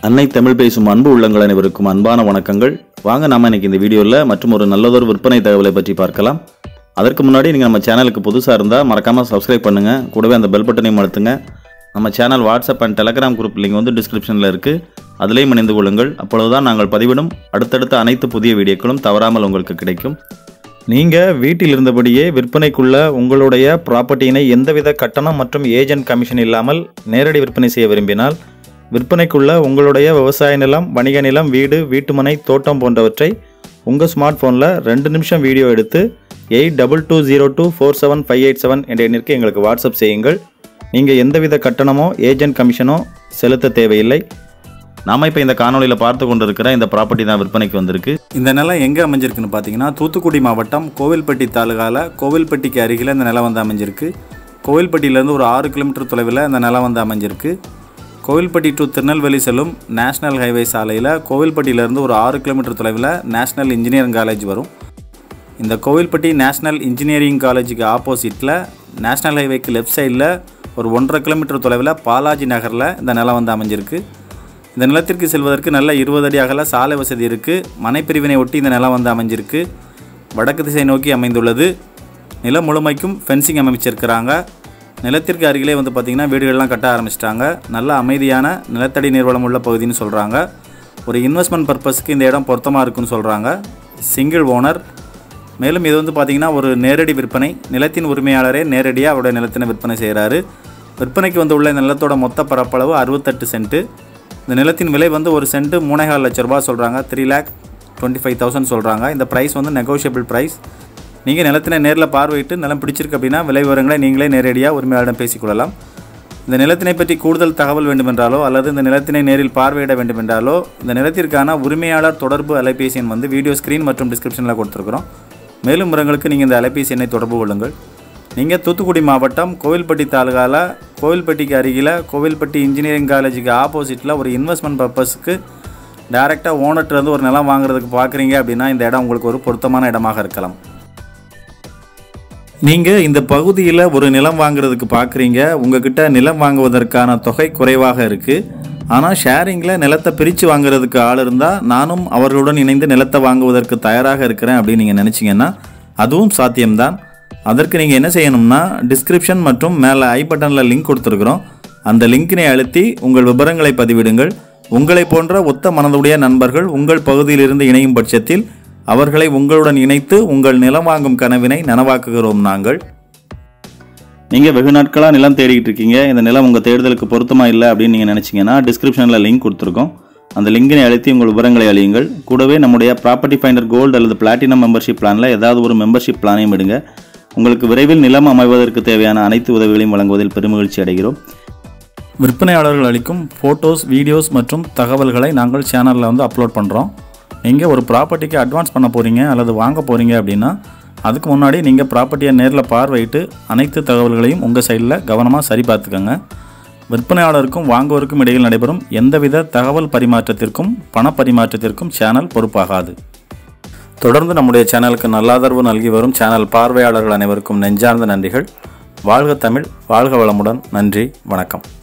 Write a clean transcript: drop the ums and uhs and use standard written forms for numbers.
அன்னை தமிழ் பேசும் அன்பு உள்ளங்கள் அனைவருக்கும் அன்பான வணக்கங்கள். வாங்க நாம இன்னைக்கு இந்த வீடியோவில் மற்றும் ஒரு நல்லதொரு விற்பனை தகவலை பற்றி பார்க்கலாம். அதற்கு முன்னாடி நீங்கள் நம்ம சேனலுக்கு புதுசாக இருந்தால் மறக்காமல் சப்ஸ்கிரைப் பண்ணுங்கள். கூடவே அந்த பெல் பட்டனையும் அழுத்துங்க. நம்ம channel WhatsApp and Telegram group link வந்து டிஸ்கிரிப்ஷனில் இருக்குது, அதிலேயும் இணைந்து கொள்ளுங்கள். அப்பொழுதுதான் நாங்கள் பதிவிடும் அடுத்தடுத்த அனைத்து புதிய வீடியோக்களும் தவறாமல் உங்களுக்கு கிடைக்கும். நீங்கள் வீட்டில் இருந்தபடியே விற்பனைக்குள்ள உங்களுடைய ப்ராப்பர்ட்டியினை எந்தவித கட்டணம் மற்றும் ஏஜென்ட் கமிஷன் இல்லாமல் நேரடி விற்பனை செய்ய விரும்பினால், விற்பனைக்குள்ள உங்களுடைய விவசாய நிலம், வணிக நிலம், வீடு, வீட்டுமனை, தோட்டம் போன்றவற்றை உங்கள் ஸ்மார்ட் ஃபோனில் 2 நிமிஷம் வீடியோ எடுத்து 8220247587 என்ற எண்ணிற்கு எங்களுக்கு வாட்ஸ்அப் செய்யுங்கள். நீங்கள் எந்தவித கட்டணமோ ஏஜென்ட் கமிஷனோ செலுத்த தேவையில்லை. நாம் இப்போ இந்த காணொலியில் பார்த்து கொண்டிருக்கிற இந்த ப்ராப்பர்ட்டி தான் விற்பனைக்கு வந்திருக்கு. இந்த நிலம் எங்கே அமைஞ்சிருக்குன்னு பார்த்தீங்கன்னா, தூத்துக்குடி மாவட்டம் கோவில்பட்டி தாலுகாவில் கோவில்பட்டிக்கு அருகில் இந்த நிலம் வந்து அமைஞ்சிருக்கு. கோவில்பட்டியிலேருந்து ஒரு 6 கிலோமீட்டர் தொலைவில் இந்த நிலம் வந்து அமைஞ்சிருக்கு. கோவில்பட்டி டு திருநெல்வேலி செல்லும் நேஷனல் ஹைவே சாலையில் கோவில்பட்டியிலேருந்து ஒரு 6 கிலோமீட்டர் தொலைவில் நேஷனல் இன்ஜினியரிங் காலேஜ் வரும். இந்த கோவில்பட்டி நேஷனல் இன்ஜினியரிங் காலேஜுக்கு ஆப்போசிட்டில் நேஷனல் ஹைவேக்கு லெஃப்ட் சைடில் ஒரு 1.5 கிலோமீட்டர் தொலைவில் பாலாஜி நகரில் இந்த நிலம் வந்து அமைஞ்சிருக்கு. இந்த நிலத்திற்கு செல்வதற்கு நல்ல 20 அடி அகல சாலை வசதி இருக்குது. மனைப்பிரிவினை ஒட்டி இந்த நிலம் வந்து அமைஞ்சிருக்கு. வடக்கு திசை நோக்கி அமைந்துள்ளது. நிலம் முழுமைக்கும் ஃபென்சிங் அமைச்சிருக்கிறாங்க. நிலத்திற்கு அருகிலே வந்து பார்த்திங்கன்னா வீடுகள்லாம் கட்ட ஆரம்பிச்சிட்டாங்க. நல்ல அமைதியான நிலத்தடி நீர்வளம் உள்ள பகுதின்னு சொல்கிறாங்க. ஒரு இன்வெஸ்ட்மெண்ட் பர்பஸ்க்கு இந்த இடம் பொருத்தமாக இருக்குன்னு சொல்கிறாங்க. Single owner. மேலும் இது வந்து பார்த்திங்கன்னா ஒரு நேரடி விற்பனை. நிலத்தின் உரிமையாளரே நேரடியாக அவருடைய நிலத்தினை விற்பனை செய்கிறாரு. விற்பனைக்கு வந்து உள்ள இந்த நிலத்தோட மொத்த பரப்பளவு 68 சென்ட்டு. இந்த நிலத்தின் விலை வந்து ஒரு சென்ட்டு 3.25 லட்ச ரூபா சொல்கிறாங்க. 3,25,000 சொல்கிறாங்க. இந்த ப்ரைஸ் வந்து நெகோஷியபிள் ப்ரைஸ். நீங்கள் நிலத்தினை நேரில் பார்வையிட்டு நிலம் பிடிச்சிருக்கு அப்படின்னா விலை விவரங்களை நீங்களே நேரடியாக உரிமையாளரிடம் பேசிக்கொள்ளலாம். இந்த நிலத்தினை பற்றி கூடுதல் தகவல் வேண்டுமென்றாலோ அல்லது இந்த நிலத்தினை நேரில் பார்வையிட வேண்டுமென்றாலோ இந்த நிலத்திற்கான உரிமையாளர் தொடர்பு அலைபேசி எண் வந்து வீடியோ ஸ்க்ரீன் மற்றும் டிஸ்கிரிப்ஷனில் கொடுத்துருக்குறோம். மேலும் விவரங்களுக்கு நீங்கள் இந்த அலைபேசி எண்ணை தொடர்பு கொள்ளுங்கள். நீங்கள் தூத்துக்குடி மாவட்டம் கோவில்பட்டி தாலுகாவில் கோவில்பட்டிக்கு அருகில் கோவில்பட்டி இன்ஜினியரிங் காலேஜுக்கு ஆப்போசிட்டில் ஒரு இன்வெஸ்ட்மெண்ட் பர்பஸுக்கு டைரெக்டாக ஓனர்கிட்டருந்து ஒரு நிலம் வாங்குறதுக்கு பார்க்குறீங்க அப்படின்னா இந்த இடம் உங்களுக்கு ஒரு பொருத்தமான இடமாக இருக்கலாம். நீங்கள் இந்த பகுதியில் ஒரு நிலம் வாங்குறதுக்கு பார்க்குறீங்க. உங்ககிட்ட நிலம் வாங்குவதற்கான தொகை குறைவாக இருக்குது. ஆனால் ஷேரிங்கில் நிலத்தை பிரித்து வாங்குறதுக்கு ஆள் இருந்தால் நானும் அவர்களுடன் இணைந்து நிலத்தை வாங்குவதற்கு தயாராக இருக்கிறேன் அப்படின்னு நீங்கள் நினச்சிங்கன்னா அதுவும் சாத்தியம்தான். அதற்கு நீங்கள் என்ன செய்யணும்னா, டிஸ்கிரிப்ஷன் மற்றும் மேலே ஐ பட்டனில் லிங்க் கொடுத்துருக்குறோம். அந்த லிங்கினை அழுத்தி உங்கள் விவரங்களை பதிவிடுங்கள். உங்களை போன்ற ஒத்த மனதுடைய நண்பர்கள் உங்கள் பகுதியிலிருந்து இணையும் பட்சத்தில் அவர்களை உங்களுடன் இணைத்து உங்கள் நிலம் வாங்கும் கனவினை நனவாக்குகிறோம் நாங்கள். நீங்கள் வெகு நாட்களாக நிலம் தேடிக்கிட்டு இருக்கீங்க. இந்த நிலம் உங்கள் தேடுதலுக்கு பொருத்தமாக இல்லை அப்படின்னு நீங்கள் நினச்சிங்கன்னா டிஸ்கிரிப்ஷனில் லிங்க் கொடுத்துருக்கோம். அந்த லிங்கினை அழுத்தி உங்கள் விவரங்களை அழியுங்கள். கூடவே நம்முடைய ப்ராப்பர்ட்டி ஃபைண்டர் கோல்டு அல்லது பிளாட்டினம் மெம்பர்ஷிப் பிளானில் ஏதாவது ஒரு மெம்பர்ஷிப் பிளானையும் எடுங்க. உங்களுக்கு விரைவில் நிலம் அமைவதற்கு தேவையான அனைத்து உதவிகளையும் வழங்குவதில் பெருமகிழ்ச்சி அடைகிறோம். விற்பனையாளர்கள் அளிக்கும் ஃபோட்டோஸ், வீடியோஸ் மற்றும் தகவல்களை நாங்கள் சேனலில் வந்து அப்லோட் பண்ணுறோம். நீங்கள் ஒரு ப்ராப்பர்ட்டிக்கு அட்வான்ஸ் பண்ண போகிறீங்க அல்லது வாங்க போகிறீங்க அப்படின்னா அதுக்கு முன்னாடி நீங்கள் ப்ராப்பர்ட்டியை நேரில் பார்வையிட்டு அனைத்து தகவல்களையும் உங்கள் சைடில் கவனமாக சரி பார்த்துக்கோங்க. விற்பனையாளருக்கும் வாங்குவோருக்கும் இடையில் நடைபெறும் எந்தவித தகவல் பரிமாற்றத்திற்கும் பண பரிமாற்றத்திற்கும் சேனல் பொறுப்பாகாது. தொடர்ந்து நம்முடைய சேனலுக்கு நல்லாதரவு நல்கி வரும் சேனல் பார்வையாளர்கள் அனைவருக்கும் நெஞ்சார்ந்த நன்றிகள். வாழ்க தமிழ், வாழ்க வளமுடன். நன்றி, வணக்கம்.